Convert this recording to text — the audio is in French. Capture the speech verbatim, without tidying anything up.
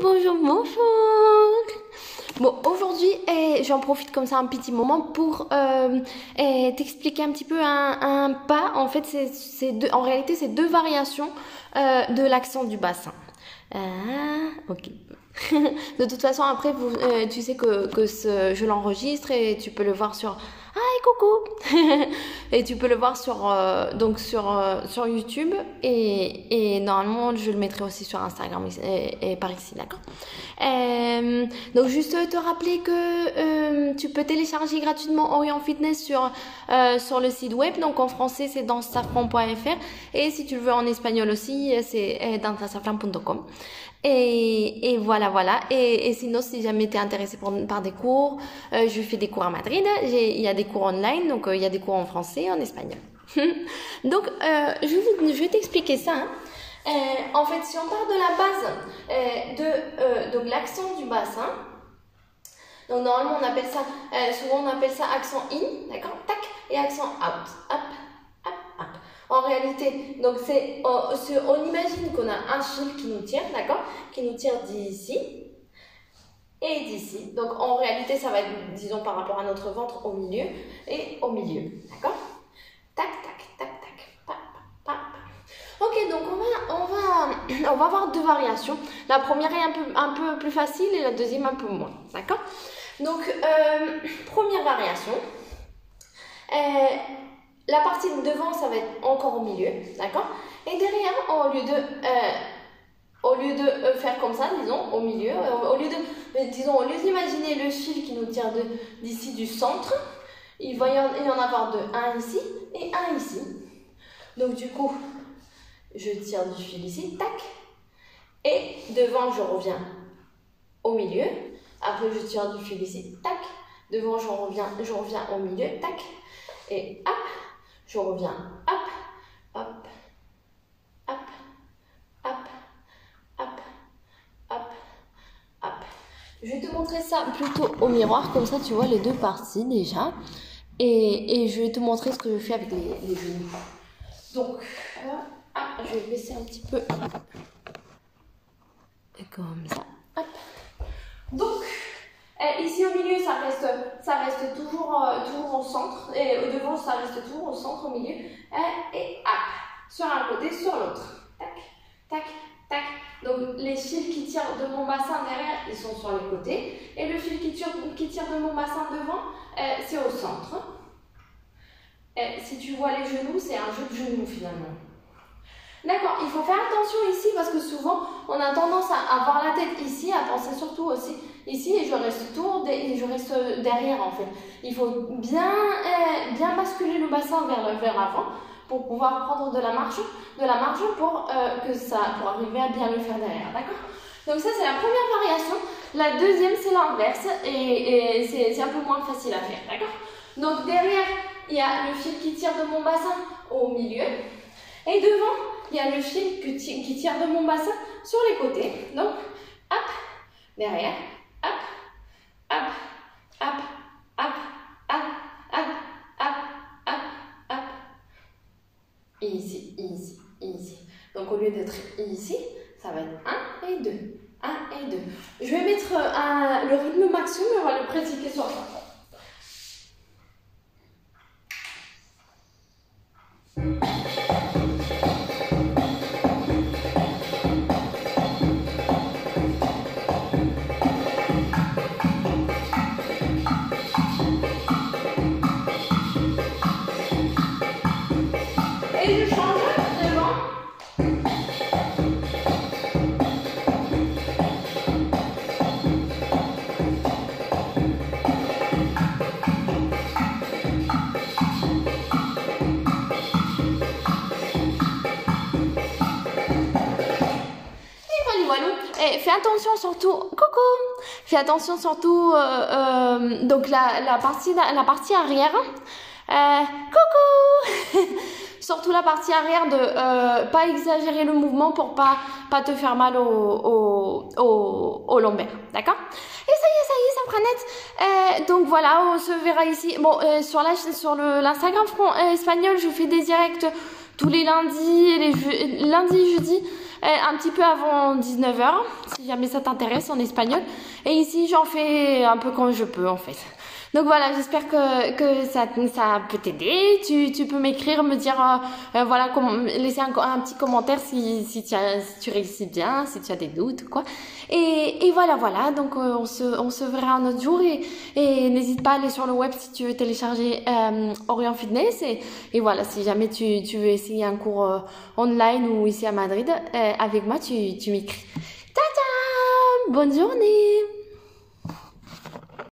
bonjour, bonjour. Bon, aujourd'hui, eh, j'en profite comme ça un petit moment pour euh, eh, t'expliquer un petit peu un, un pas. En fait, c'est, c'est deux, en réalité, c'est deux variations euh, de l'accent du bassin. Ah, ok. De toute façon, après, vous, euh, tu sais que, que ce, je l'enregistre et tu peux le voir sur... Hi, coucou. Et tu peux le voir sur, euh, donc sur, euh, sur YouTube et, et normalement, je le mettrai aussi sur Instagram et, et par ici, d'accord. Euh, donc, juste te rappeler que euh, tu peux télécharger gratuitement Orient Fitness sur, euh, sur le site web. Donc, en français, c'est dans safran point f r et si tu le veux en espagnol aussi, c'est dans safran point com. Et, et voilà, voilà. Et, et sinon, si jamais tu es intéressé par, par des cours, euh, je fais des cours à Madrid. Il y a des cours online, donc euh, il y a des cours en français et en espagnol. Donc, euh, je, vais, je vais t'expliquer ça. Hein. Euh, en fait, si on part de la base euh, de euh, donc l'accent du bassin, donc normalement on appelle ça, euh, souvent on appelle ça accent in, d'accord, tac, et accent out, hop, hop, hop. En réalité, donc c'est, on, on imagine qu'on a un fil qui nous tire, d'accord, qui nous tire d'ici et d'ici. Donc en réalité, ça va être, disons, par rapport à notre ventre au milieu et au milieu, d'accord. Tac, tac, tac, tac, pap, pap. Ok, donc on va, on va, on va avoir deux variations. La première est un peu, un peu plus facile et la deuxième un peu moins, d'accord. Donc euh, première variation. Euh, La partie de devant, ça va être encore au milieu, d'accord. Et derrière, au lieu de, euh, au lieu de euh, faire comme ça, disons, au milieu, euh, au lieu de, euh, disons, au lieu d'imaginer le fil qui nous tire d'ici du centre, il va y en, il y en avoir deux, un ici et un ici. Donc du coup, je tire du fil ici, tac, et devant, je reviens au milieu. Après, je tire du fil ici, tac, devant, je reviens, je reviens au milieu, tac, et hop. Je reviens, hop, hop, hop, hop, hop, hop, hop. Je vais te montrer ça plutôt au miroir, comme ça tu vois les deux parties déjà. Et, et je vais te montrer ce que je fais avec les, les genoux. Donc, euh, ah, je vais baisser un petit peu. Comme ça, hop. Donc, Euh, ici au milieu, ça reste, ça reste toujours, euh, toujours au centre. Et au devant, ça reste toujours au centre, au milieu. Euh, et hop, sur un côté, sur l'autre. Tac, tac, tac. Donc les fils qui tirent de mon bassin derrière, ils sont sur les côtés. Et le fil qui tire, qui tire de mon bassin devant, euh, c'est au centre. Euh, si tu vois les genoux, c'est un jeu de genoux finalement. D'accord, il faut faire attention ici parce que souvent on a tendance à avoir la tête ici, à penser surtout aussi ici et je reste tour et je reste derrière en fait. Il faut bien, euh, bien basculer le bassin vers, vers l'avant pour pouvoir prendre de la marge, de la marge pour, euh, que ça, pour arriver à bien le faire derrière, d'accord. Donc ça c'est la première variation. La deuxième c'est l'inverse et, et c'est un peu moins facile à faire, d'accord. Donc derrière il y a le fil qui tire de mon bassin au milieu et devant il y a le fil qui tire de mon bassin sur les côtés. Donc, hop, derrière, hop, hop, hop, hop, hop, hop, hop, hop, hop. Ici, ici, ici. Donc, au lieu d'être ici, ça va être un et deux. un et deux. Je vais mettre un, le rythme maximum et on va le pratiquer sur ça. Et je change devant. Et voilà, et fais attention surtout, coucou, fais attention surtout, euh, euh, donc la, la, partie, la partie arrière, euh, coucou. Surtout la partie arrière de euh, pas exagérer le mouvement pour pas, pas te faire mal au, au, au, au lombaire, d'accord. Et ça y est, ça y est, ça prend net. Euh, donc voilà, on se verra ici. Bon, euh, sur la sur l'Instagram euh, espagnol, je fais des directs tous les lundis, les je, lundi, jeudi, euh, un petit peu avant dix-neuf heures. Si si jamais ça t'intéresse en espagnol. Et ici, j'en fais un peu quand je peux en fait. Donc voilà, j'espère que, que ça, ça peut t'aider. Tu, tu peux m'écrire, me dire, euh, euh, voilà, comme, laisser un, un petit commentaire si, si, tu as, si tu réussis bien, si tu as des doutes ou quoi. Et, et voilà, voilà. Donc euh, on se, on se verra un autre jour et, et n'hésite pas à aller sur le web si tu veux télécharger euh, Orient Fitness. Et, et voilà, si jamais tu, tu veux essayer un cours euh, online ou ici à Madrid, euh, avec moi, tu, tu m'écris. Ta-ta! Bonne journée!